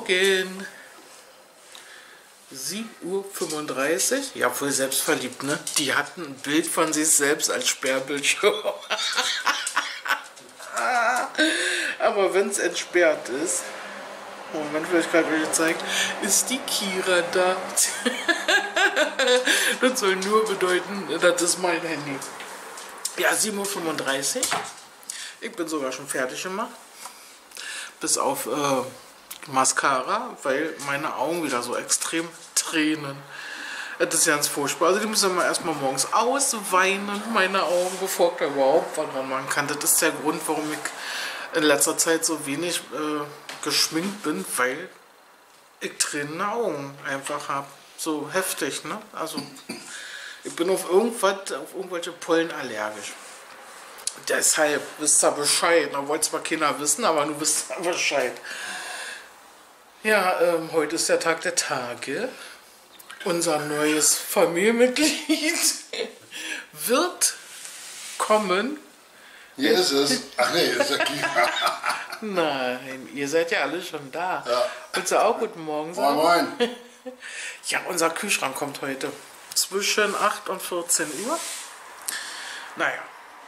Morgen. 7:35 Uhr. Ja, voll selbstverliebt, ne? Die hatten ein Bild von sich selbst als Sperrbildschirm. Aber wenn es entsperrt ist, Moment, vielleicht gerade euch zeigt, ist die Kira da. Das soll nur bedeuten, das ist mein Handy. Ja, 7:35 Uhr. Ich bin sogar schon fertig gemacht. Bis auf Mascara, weil meine Augen wieder so extrem tränen. Das ist ganz furchtbar. Also die müssen wir erstmal morgens ausweinen, meine Augen, bevor ich da überhaupt was dran machen kann. Das ist der Grund, warum ich in letzter Zeit so wenig geschminkt bin, weil ich tränende Augen einfach habe. So heftig, ne? Also ich bin auf irgendwelche Pollen allergisch. Deshalb wisst ihr Bescheid. Da wollte zwar keiner wissen, aber du wisst Bescheid. Ja, heute ist der Tag der Tage. Unser neues Familienmitglied wird kommen. Hier ist es. Ach nee, ist der Kira. Nein, ihr seid ja alle schon da. Ja. Willst du auch guten Morgen sagen? Moin, moin. Ja, unser Kühlschrank kommt heute zwischen 8 und 14 Uhr. Naja.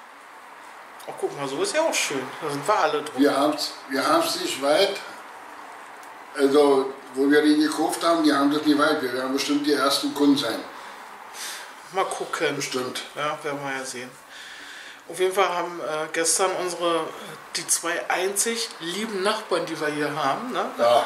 Oh, guck mal, so ist ja auch schön. Da sind wir alle drin. Wir haben's nicht weit. Also, wo wir die gekauft haben, die haben das nicht weit. Wir werden bestimmt die ersten Kunden sein. Mal gucken. Bestimmt. Ja, werden wir ja sehen. Auf jeden Fall haben gestern die zwei einzig lieben Nachbarn, die wir hier haben, ne? Ja.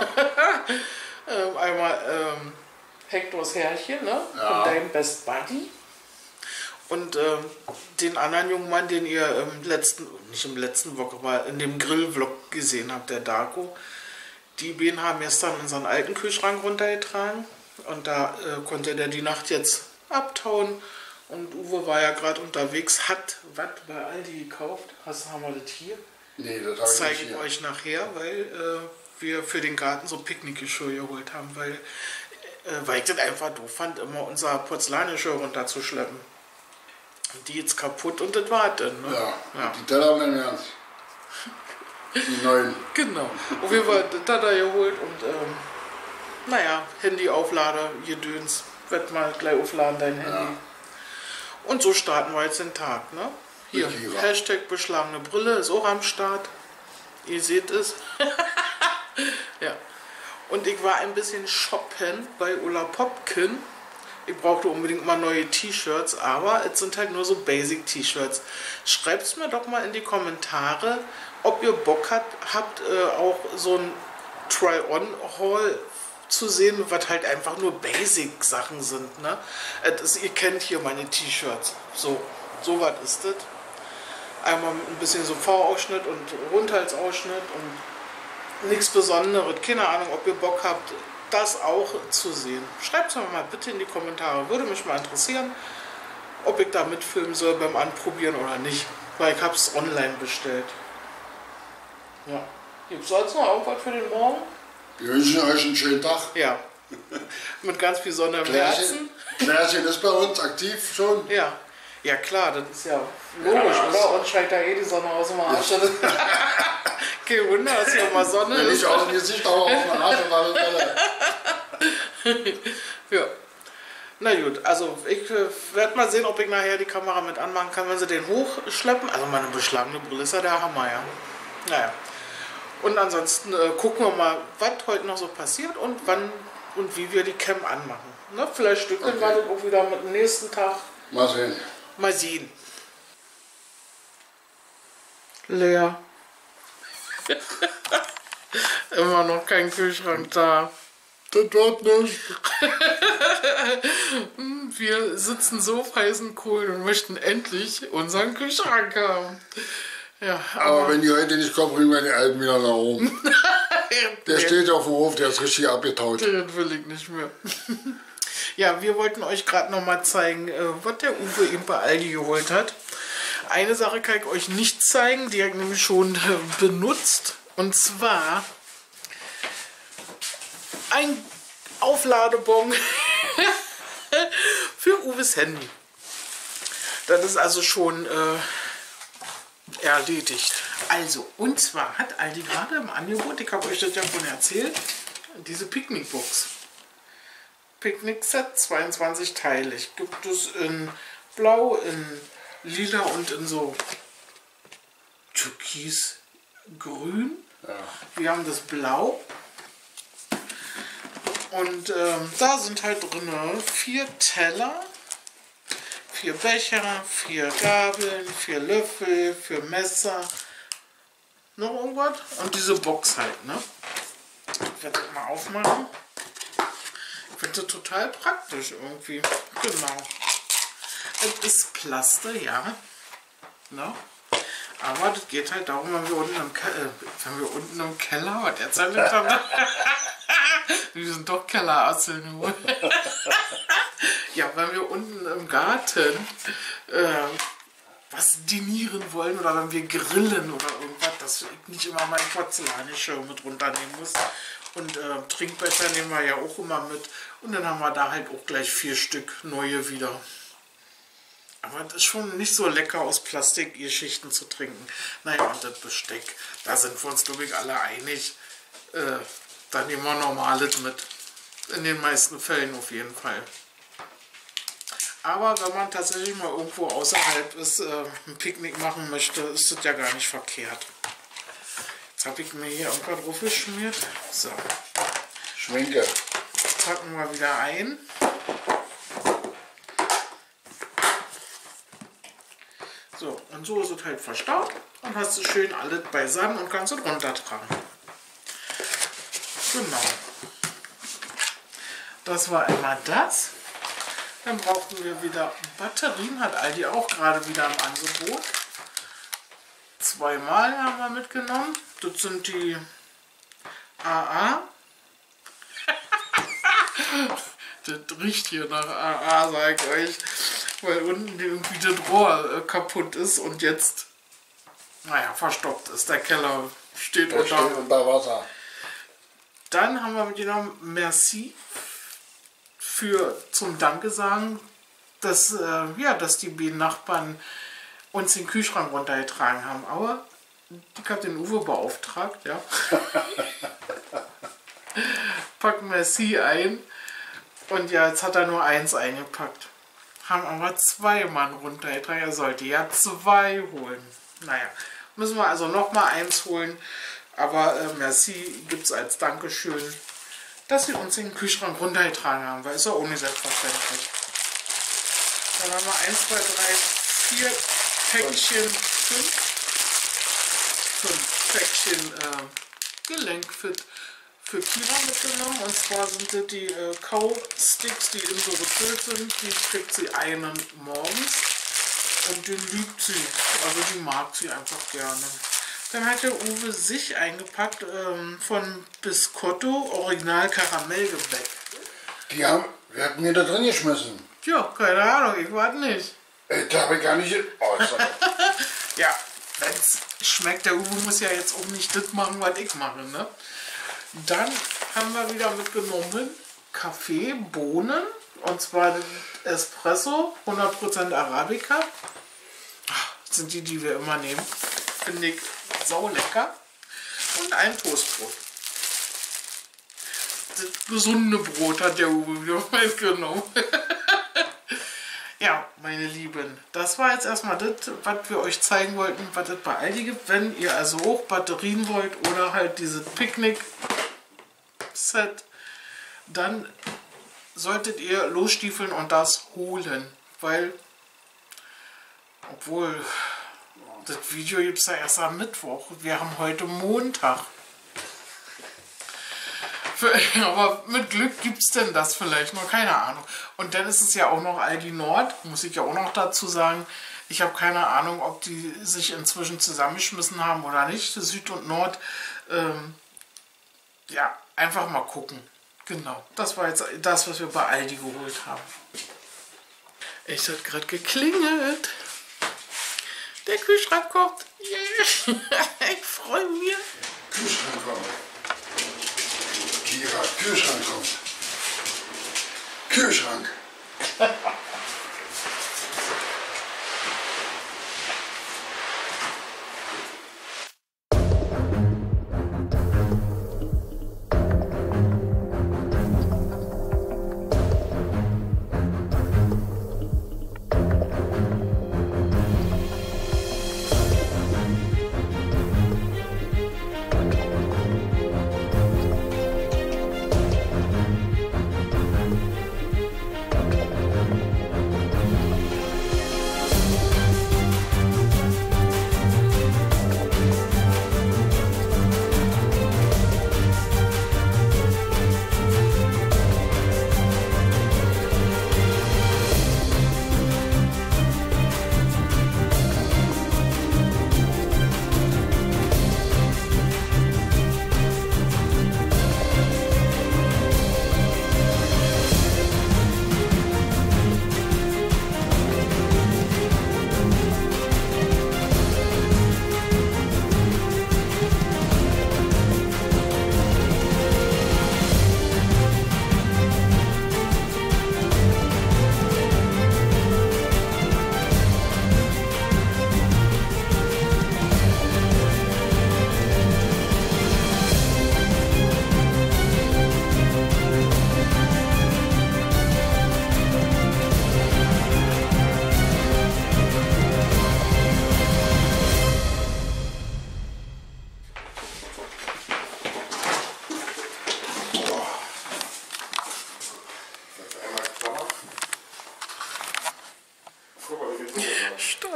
Einmal Hektors Herrchen, ne? Ja. Und dein Best Buddy. Und den anderen jungen Mann, den ihr nicht im letzten Vlog, aber in dem Grillvlog gesehen habt, der Darko. Die beiden haben gestern unseren alten Kühlschrank runtergetragen. Und da konnte der die Nacht jetzt abtauen. Und Uwe war ja gerade unterwegs, hat was bei Aldi gekauft. Haben wir das hier? Nee, das habe ich Zeige nicht ich hier. euch nachher, weil wir für den Garten so Picknickgeschirr geholt haben, weil ich das einfach doof fand, immer unser Porzellangeschirr runterzuschleppen. Und die jetzt kaputt und das war dann. Ne? Ja, die Teller werden ernst. Die neuen. Genau. Auf jeden Fall das hat er geholt und naja, Handyauflader, Gedöns. Werd mal gleich aufladen, dein Handy. Ja. Und so starten wir jetzt den Tag, ne? Hier, Richtig, ja. Hashtag beschlagene Brille ist auch am Start. Ihr seht es. Ja. Und ich war ein bisschen shoppen bei Ulla Popkin. Ich brauchte unbedingt mal neue T-Shirts, aber es sind halt nur so Basic-T-Shirts. Schreibt es mir doch mal in die Kommentare, ob ihr Bock habt, auch so ein Try-On-Haul zu sehen, was halt einfach nur Basic-Sachen sind. Ne? Ihr kennt hier meine T-Shirts. So was ist das. Einmal mit ein bisschen so V-Ausschnitt und Rundhalsausschnitt und nichts Besonderes. Keine Ahnung, ob ihr Bock habt, das auch zu sehen. Schreibt es mir mal bitte in die Kommentare. Würde mich mal interessieren, ob ich da mitfilmen soll beim Anprobieren oder nicht. Weil ich habe es online bestellt. Ja. Gibt es sonst noch irgendwas für den Morgen? Wir wünschen euch einen schönen Tag. Ja. Mit ganz viel Sonne im Herzen. Klärchen ist bei uns aktiv schon. Ja. Ja klar, das ist ja logisch, oder? Und scheint da die Sonne aus dem Arsch. Kein Wunder, dass hier mal Sonne Wenn ist. nicht aus dem Gesicht, aber auf dem Arsch und alle Fälle. Ja. Na gut, also ich werde mal sehen, ob ich nachher die Kamera mit anmachen kann, wenn sie den hochschleppen. Also meine beschlagene Brille ist ja der Hammer, ja. Naja. Und ansonsten gucken wir mal, was heute noch so passiert und wann und wie wir die Cam anmachen. Ne? Vielleicht stückeln wir das auch wieder mit dem nächsten Tag. Mal sehen. Mal sehen. Leer. Immer noch kein Kühlschrank da. Das wird nicht. Wir sitzen so auf heißen Kohlen und möchten endlich unseren Kühlschrank haben. Ja, Aber wenn die heute nicht kommen, bringen wir den alten wieder nach oben. Der steht auf dem Hof, der ist richtig abgetaut. Den will ich nicht mehr. Ja, wir wollten euch gerade noch mal zeigen, was der Uwe eben bei Aldi geholt hat. Eine Sache kann ich euch nicht zeigen, die habe ich nämlich schon benutzt. Und zwar ein Aufladebon für Uwes Handy. Das ist also schon erledigt. Also, und zwar hat Aldi gerade im Angebot, ich habe euch das ja von erzählt, diese Picknickbox. Picknick-Set, 22-teilig. Gibt es in Blau, in Lila und in so Türkisgrün. Ja. Wir haben das Blau. Und da sind halt drin 4 Teller, 4 Becher, 4 Gabeln, 4 Löffel, 4 Messer. Noch irgendwas? Und diese Box halt, ne? Ich werde das mal aufmachen. Ich finde das total praktisch irgendwie. Genau. Es ist Plaste, ja. Ne? Aber das geht halt darum, wenn wir unten im Keller, was erzählt haben. Wir sind doch Kellerasseln. Ja, wenn wir unten im Garten was dinieren wollen oder wenn wir grillen oder irgendwas, dass ich nicht immer meinen Porzellanschirm mit runternehmen muss. Und Trinkbecher nehmen wir ja auch immer mit. Und dann haben wir da halt auch gleich 4 Stück neue wieder. Aber das ist schon nicht so lecker, aus Plastikgeschichten zu trinken. Naja, und das Besteck, da sind wir uns, glaube ich, alle einig. Da nehmen wir normales mit. In den meisten Fällen auf jeden Fall. Aber wenn man tatsächlich mal irgendwo außerhalb ist, ein Picknick machen möchte, ist das ja gar nicht verkehrt. Jetzt habe ich mir hier irgendwas drauf geschmiert. So. Schminke. Packen wir wieder ein. So, und so ist es halt verstaut. Und hast du schön alles beisammen und kannst es runtertragen. Genau. Das war einmal das. Dann brauchten wir wieder Batterien, hat Aldi auch gerade wieder im Angebot. 2-mal haben wir mitgenommen. Das sind die AA. Das riecht hier nach AA, sag ich euch. Weil unten irgendwie das Rohr kaputt ist und jetzt, naja, verstopft ist. Der Keller steht unter Wasser. Dann haben wir mitgenommen Merci zum Danke sagen, dass, dass die beiden Nachbarn uns den Kühlschrank runtergetragen haben. Aber ich habe den Uwe beauftragt, ja. Packen Merci ein. Und ja, jetzt hat er nur 1 eingepackt. Haben aber 2 Mann runtergetragen. Er sollte ja 2 holen. Naja, müssen wir also nochmal 1 holen. Aber Merci gibt es als Dankeschön, dass sie uns den Kühlschrank runtergetragen haben. Weil ist ja auch nicht selbstverständlich. Dann haben wir 1, 2, 3, 4 Päckchen, 5 Päckchen Gelenkfit für Kira mitgenommen. Und zwar sind das die Kausticks, die in so gefüllt sind. Die kriegt sie einen morgens. Und den liebt sie. Also die mag sie einfach gerne. Dann hat der Uwe sich eingepackt von Biscotto Original Karamellgebäck. Wer hat mir da drin geschmissen? Tja, keine Ahnung, ich warte nicht. Da habe ich gar nicht... Oh, ja, wenn es schmeckt, der Uwe muss ja jetzt auch nicht das machen, was ich mache, ne? Dann haben wir wieder mitgenommen Kaffee, Bohnen, und zwar Espresso, 100% Arabica. Das sind die wir immer nehmen. Finde ich sau lecker. Und ein Toastbrot. Das gesunde Brot hat der Uwe wieder mitgenommen. Ja, meine Lieben, das war jetzt erstmal das, was wir euch zeigen wollten, was es bei Aldi gibt. Wenn ihr also auch Batterien wollt oder halt dieses Picknick-Set, dann solltet ihr losstiefeln und das holen. Weil, obwohl, das Video gibt es ja erst am Mittwoch. Wir haben heute Montag. Aber mit Glück gibt es denn das vielleicht noch, keine Ahnung. Und dann ist es ja auch noch Aldi Nord, muss ich ja auch noch dazu sagen. Ich habe keine Ahnung, ob die sich inzwischen zusammengeschmissen haben oder nicht, Süd und Nord. Ja, einfach mal gucken. Genau, das war jetzt das, was wir bei Aldi geholt haben. Es hat gerade geklingelt. Der Kühlschrank kommt. Yeah. Ich freue mich. Kühlschrank kommt. Kira, Kühlschrank kommt. Kühlschrank.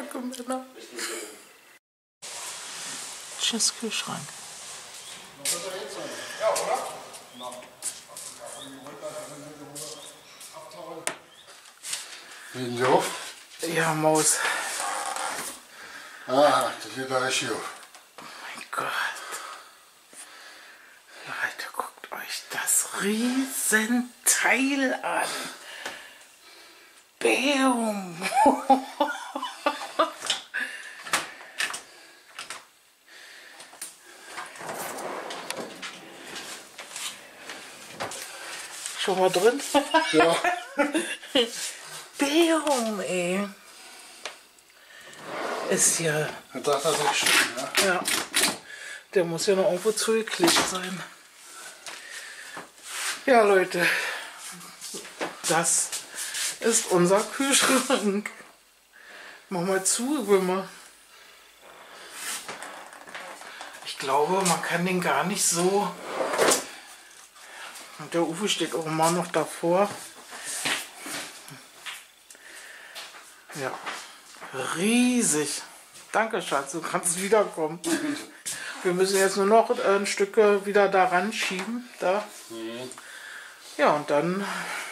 Danke, Männer. Tschüss, Kühlschrank. Ja, oder? Reden Sie auf? Ja, Maus. Ah, das geht da richtig auf. Mein Gott. Leute, guckt euch das Riesenteil an. Bäum. Schon mal drin? Ja. Bäum, ey. Ist ja... Dann sagt das echt schön, ne? Ja. Der muss ja noch irgendwo zugeklebt sein. Ja, Leute. Das ist unser Kühlschrank. Mach mal zu, Wimmer. Ich glaube, man kann den gar nicht so... Und der Uwe steht auch immer noch davor. Ja, riesig. Danke, Schatz, du kannst wiederkommen. Wir müssen jetzt nur noch ein Stück wieder da ran schieben. Da. Ja, und dann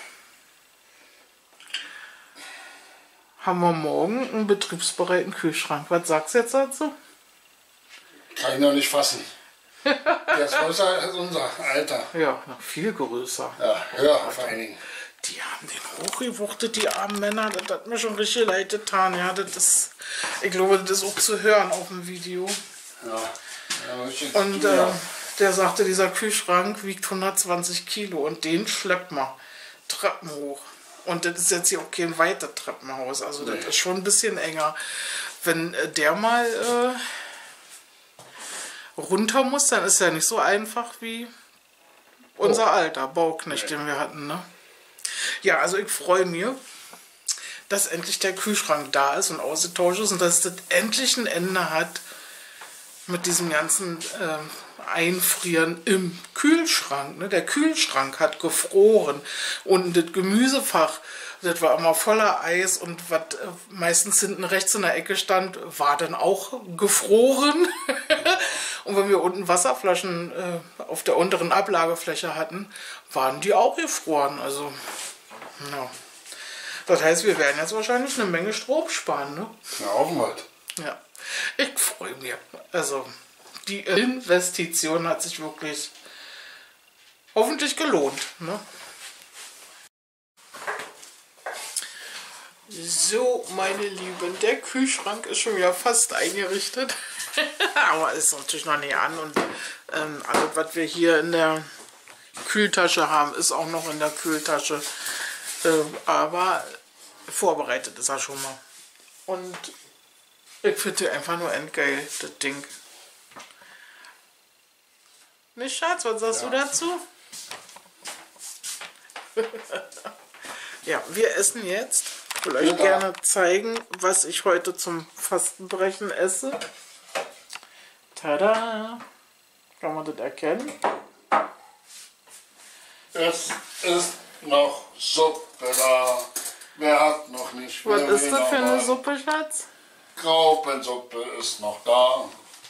haben wir morgen einen betriebsbereiten Kühlschrank. Was sagst du jetzt dazu? Kann ich noch nicht fassen. Der ist größer als unser Alter. Ja, noch viel größer. Ja, höher vor allen Dingen. Die haben den hochgewuchtet, die armen Männer. Das hat mir schon richtig leid getan. Ja, das ist, ich glaube, das ist auch zu hören auf dem Video. Ja. Und der sagte, dieser Kühlschrank wiegt 120 Kilo und den schleppt man Treppen hoch. Und das ist jetzt hier auch kein weiter Treppenhaus. Also das ist schon ein bisschen enger. Wenn der mal runter muss, dann ist er nicht so einfach wie unser alter Bauknecht, den wir hatten. Ne? Ja, also ich freue mich, dass endlich der Kühlschrank da ist und ausgetauscht ist und dass das endlich ein Ende hat mit diesem ganzen Einfrieren im Kühlschrank. Ne? Der Kühlschrank hat gefroren und das Gemüsefach, das war immer voller Eis und was meistens hinten rechts in der Ecke stand, war dann auch gefroren. Und wenn wir unten Wasserflaschen auf der unteren Ablagefläche hatten, waren die auch gefroren. Also, ja. Das heißt, wir werden jetzt wahrscheinlich eine Menge Strom sparen. Ne? Ja, hoffen wir. Ja, ich freue mich. Also, die Investition hat sich wirklich hoffentlich gelohnt. Ne? So, meine Lieben, der Kühlschrank ist schon wieder fast eingerichtet. Aber ist natürlich noch nicht an. Und alles, was wir hier in der Kühltasche haben, ist auch noch in der Kühltasche. Aber vorbereitet ist er schon mal. Und ich finde einfach nur endgeil, das Ding. Nicht, Schatz? Was sagst du dazu? Ja, wir essen jetzt. Ich will euch gerne zeigen, was ich heute zum Fastenbrechen esse. Tada! Kann man das erkennen? Es ist noch Suppe da. Wer hat noch nicht? Was ist das für eine Suppe, Schatz? Graupensuppe ist noch da.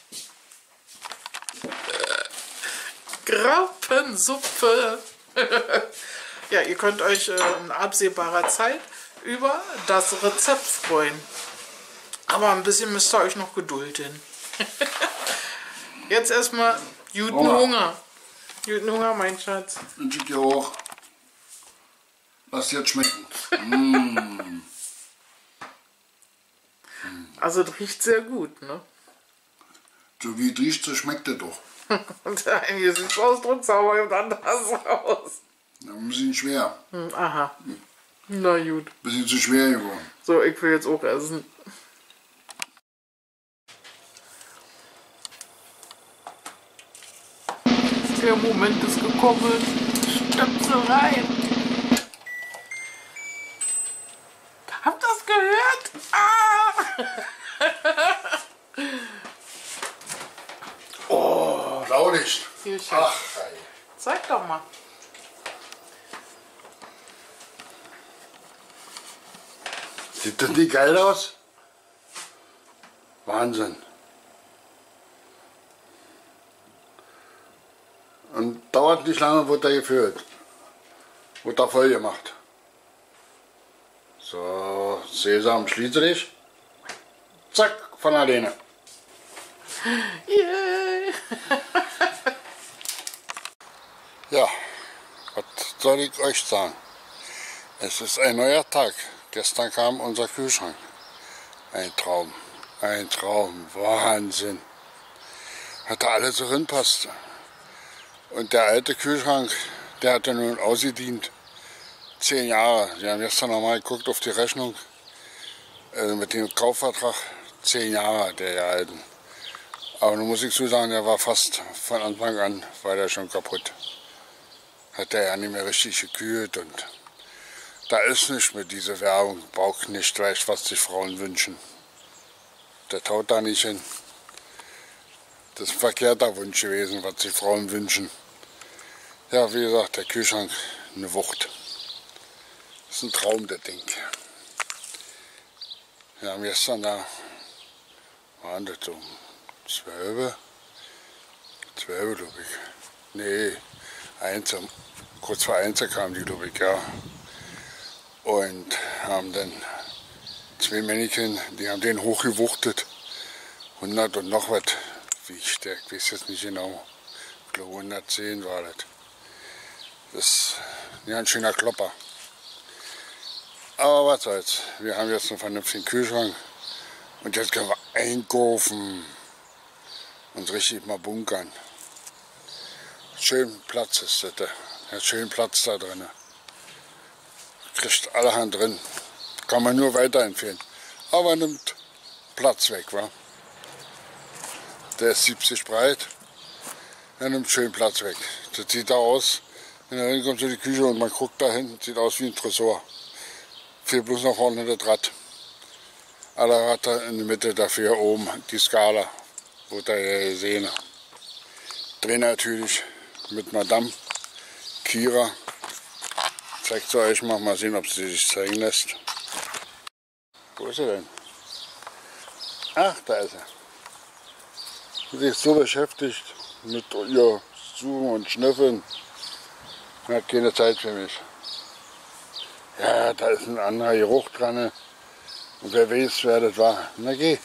Graupensuppe! Ja, ihr könnt euch in absehbarer Zeit über das Rezept freuen. Aber ein bisschen müsst ihr euch noch gedulden. Jetzt erstmal guten Hunger. Guten Hunger, mein Schatz. Wünsche ich dir auch. Lass dir jetzt schmecken. Also das riecht sehr gut, ne? So wie es riecht, so schmeckt es doch. Und der eine Gesichtsausdruck sah aber anders aus. Ja, ein bisschen schwer. Aha. Na gut. Ein bisschen zu schwer geworden. So, ich will jetzt auch essen. Der Moment ist gekommen. Stöpsel rein. Habt ihr das gehört? Ah! Oh. Blaulicht. Hier, Schatz. Ach, ey. Zeig doch mal. Sieht das nicht geil aus? Wahnsinn. Und dauert nicht lange, wird er gefüllt. Wird er voll gemacht. So, Sesam, schließe dich. Zack, von alleine. Yay! Ja, was soll ich euch sagen? Es ist ein neuer Tag. Gestern kam unser Kühlschrank. Ein Traum, Wahnsinn. Hat da alles so reinpasst. Und der alte Kühlschrank, der hat ja nun ausgedient. 10 Jahre. Wir haben gestern nochmal geguckt auf die Rechnung. Mit dem Kaufvertrag 10 Jahre, der alten. Aber nun muss ich so sagen, der war fast von Anfang an, war der schon kaputt. Hat der ja nicht mehr richtig gekühlt und da ist nicht mit dieser Werbung, braucht nicht gleich, was sich Frauen wünschen. Der taut da nicht hin. Das ist ein verkehrter Wunsch gewesen, was sich Frauen wünschen. Ja, wie gesagt, der Kühlschrank, eine Wucht. Das ist ein Traum, das Ding. Wir haben gestern da, waren das um 12, glaube ich. Nee, 1, kurz vor 1 kam die, glaube ich, ja. Und haben dann 2 Männchen, die haben den hochgewuchtet. 100 und noch was wiegt der, ich weiß jetzt nicht genau. Ich glaube 110 war das. Das ist ja ein schöner Klopper. Aber was soll's, wir haben jetzt einen vernünftigen Kühlschrank. Und jetzt können wir einkaufen und richtig mal bunkern. Schön Platz ist das, der hat schön Platz da drin. Kriegt allerhand drin. Kann man nur weiterempfehlen. Aber nimmt Platz weg, wa? Der ist 70 breit. Er nimmt schön Platz weg. Das sieht da aus, wenn er hinkommt in die Küche und man guckt da hin, sieht aus wie ein Tresor. Fehlt bloß noch vorne das Rad. Aller Rad in der Mitte, dafür oben die Skala. Wurde er gesehen. Drehen natürlich mit Madame Kira. Zeigt sie euch mal sehen, ob sie sich zeigen lässt. Wo ist er denn? Ach, da ist er. Sie ist so beschäftigt mit ihr Suchen und Schnüffeln. Er hat keine Zeit für mich. Ja, da ist ein anderer Geruch dran. Und wer weiß, wer das war. Na geh.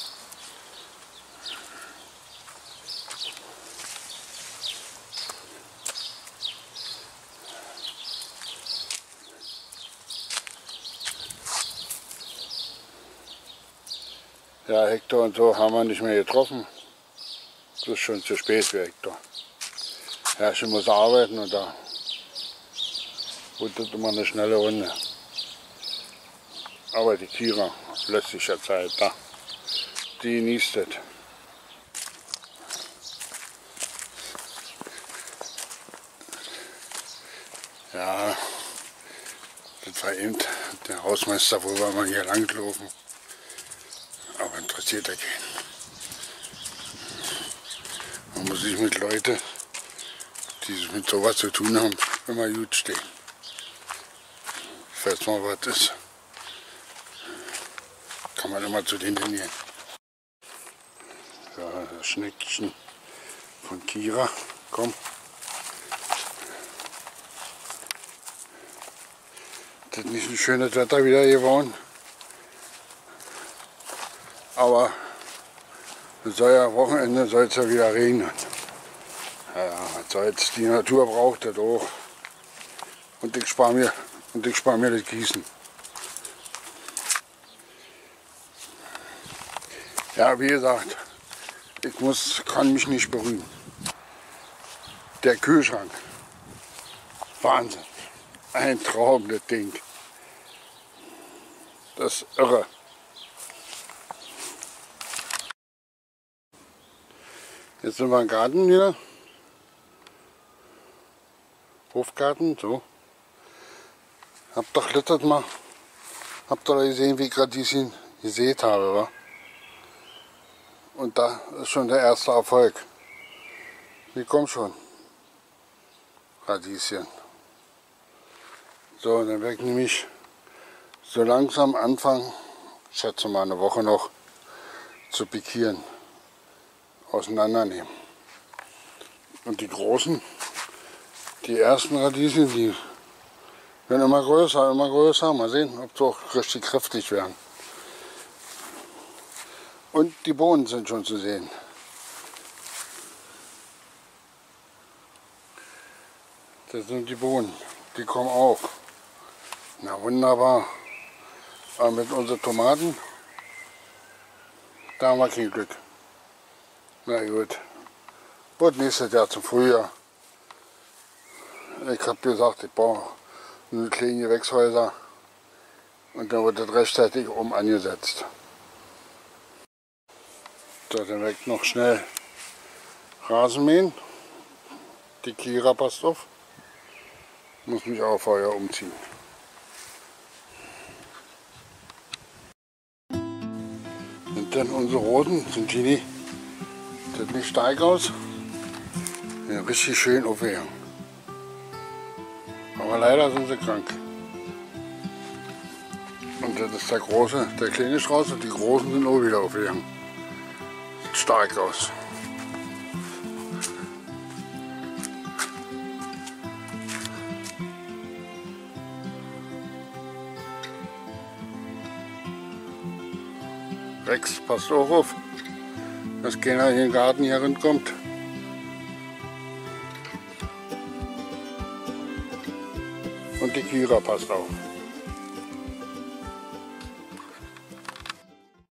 Ja, Hector und so haben wir nicht mehr getroffen. Das ist schon zu spät für Hector. Herrchen muss arbeiten und da wird das immer eine schnelle Runde. Aber die Kira lässt sich ja Zeit da. Die genießt das. Ja, das war eben der Hausmeister, wo wir mal hier langlaufen. Aber interessiert ja keinen. Man muss sich mit Leuten, die mit sowas zu tun haben, immer gut stehen. Falls mal was ist, kann man immer zu denen hingehen. So, das Schneckchen von Kira, komm. Das ist nicht ein schönes Wetter wieder geworden. Aber es soll ja Wochenende soll es ja wieder regnen. Ja, was soll's, die Natur braucht das auch. Und ich spare mir das Gießen. Ja, wie gesagt, kann mich nicht berühren. Der Kühlschrank, Wahnsinn, ein Traum, das Ding. Das ist irre. Jetzt sind wir im Garten wieder. Hofgarten, so. Habt doch letztes Mal, habt ihr gesehen, wie ich Radieschen gesät habe, wa? Und da ist schon der erste Erfolg. Die kommen schon. Radieschen. So, dann werde ich nämlich so langsam anfangen, ich schätze mal eine Woche noch, zu pikieren, auseinandernehmen. Und die großen, die ersten Radieschen, die werden immer größer, immer größer. Mal sehen, ob sie auch richtig kräftig werden. Und die Bohnen sind schon zu sehen. Das sind die Bohnen, die kommen auch. Na wunderbar. Aber mit unseren Tomaten, da haben wir kein Glück. Na gut. Wird nächstes Jahr zum Frühjahr. Ich habe gesagt, ich brauche eine kleine Gewächshäuser und dann wird das rechtzeitig angesetzt. So, dann werde ich noch schnell Rasen mähen. Die Kira passt auf. Muss mich auch vorher umziehen. Und dann unsere Rosen sind die sieht nicht stark aus. Ja, richtig schön aufgegangen. Aber leider sind sie krank. Und das ist der kleine Strauß und die großen sind auch wieder aufgegangen. Sieht stark aus. Rex, passt auch auf, dass keiner in den Garten hier rankommt. Und die Kira passt auf.